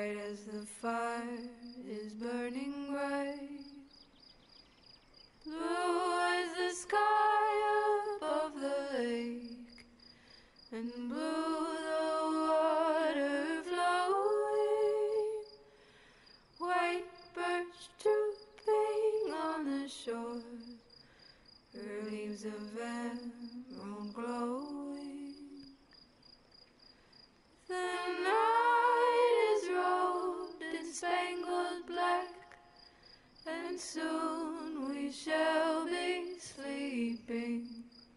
Bright as the fire is burning bright, blue as the sky above the lake, and blue the water flowing, white birds drooping on the shore, her leaves of emerald glowing. The night is robed in spangled black, and soon we shall be sleeping.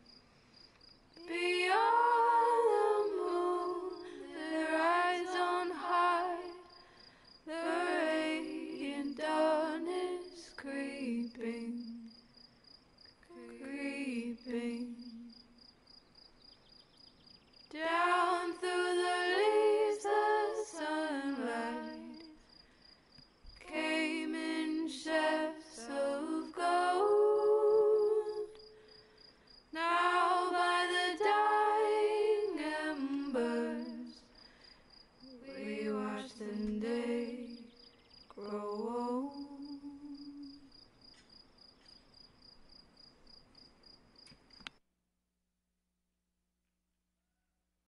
Beyond the moon that rides on high, the radiant dawn is creeping, creeping. Down through the leaves the sunlight came in shafts of gold. Now by the dying embers we watch the day grow old.